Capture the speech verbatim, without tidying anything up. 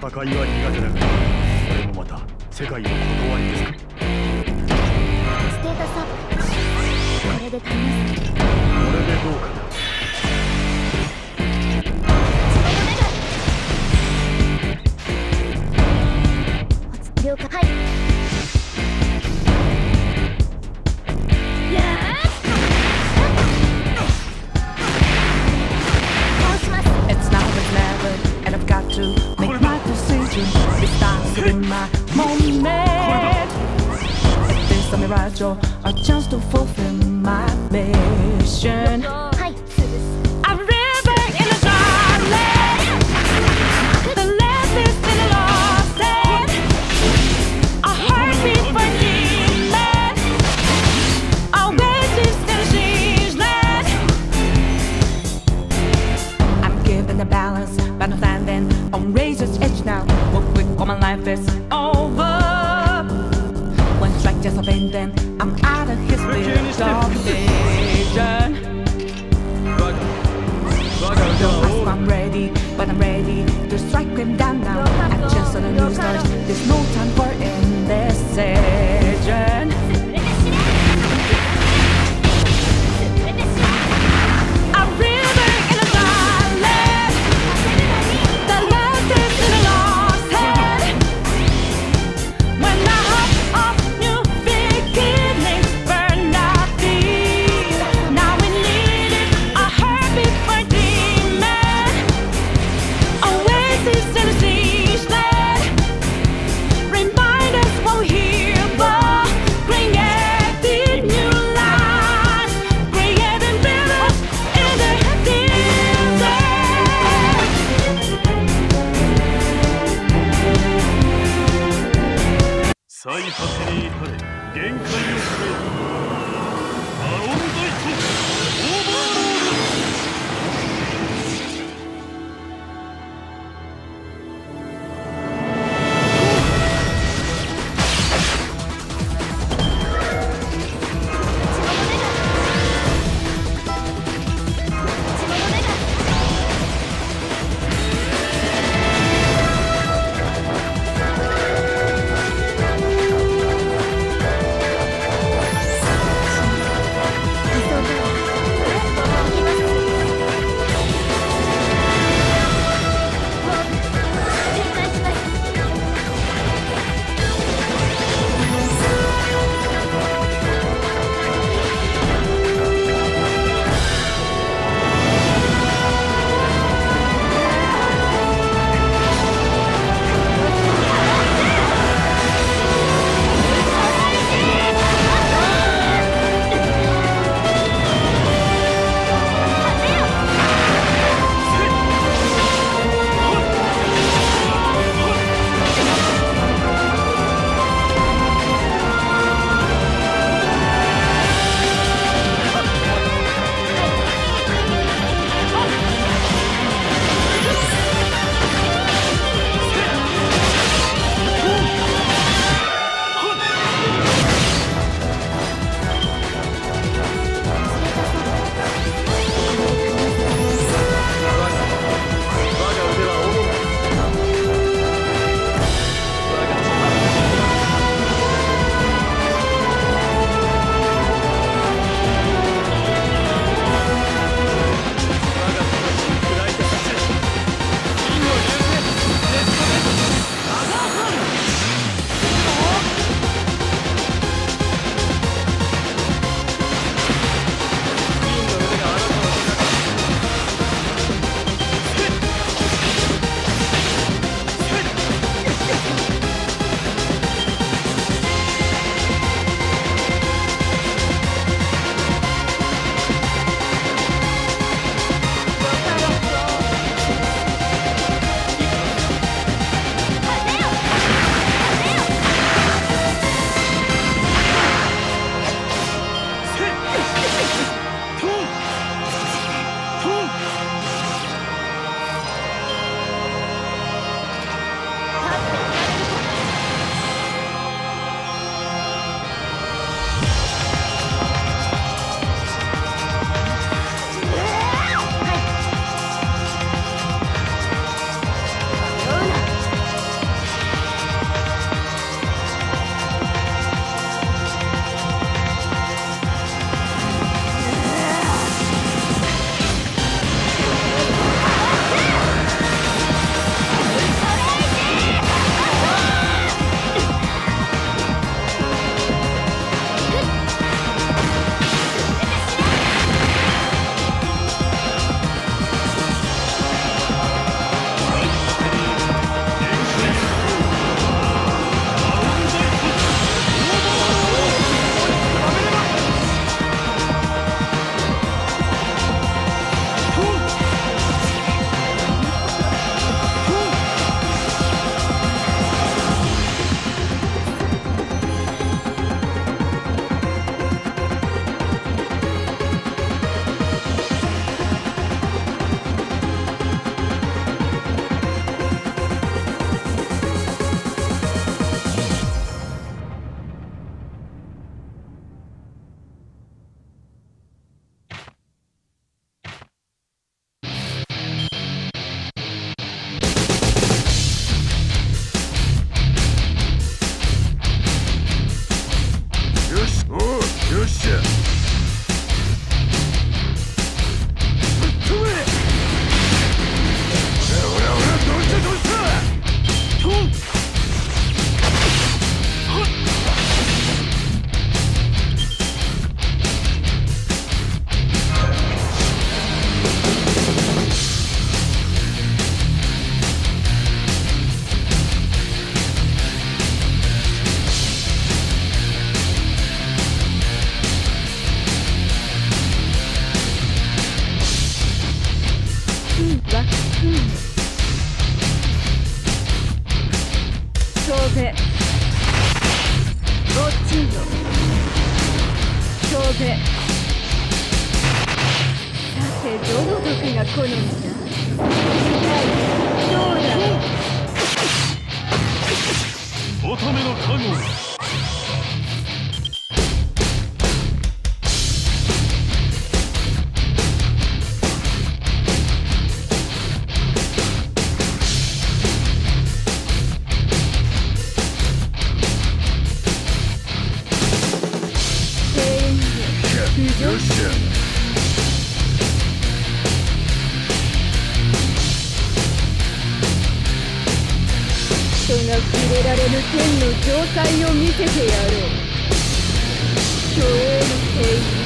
戦いは苦手だが、これもまた世界の断りですか。 ステータスアップ。これで足ります。これでどうかな。了解。はい。 It's now or never, and I've got to make my decision. It's time to be my moment. If this a mirage or a chance to fulfill my mission, I'm living in a darkness. The left is in a lost end. A heartbeat for demon. Our wages in a changeland. I'm given the balance, but I'm standing on razor's edge now. What quick, all my life is over. One strike just a pain, then I'm out of his field of vision. Don't ask if I'm ready, but I'm ready to strike him down now. I just saw the news stars, there's no time for indecision. I'm living in a silence. The left is in a lost head. When I hop off new beginnings, burn out these. Now we need it, a heartbeat for demon. Oasis in a siege land. Remind us we're here, but creating new lives, creating rivers in the desert. 最果てに至れ、限界を超えるバロンダイトオーバーロード。 こぜ。さてどの毒が好みだ。どうだ。 乙女の加護。よっしゃ。 人が触れられぬ天の状態を見せてやろう。虚栄の帝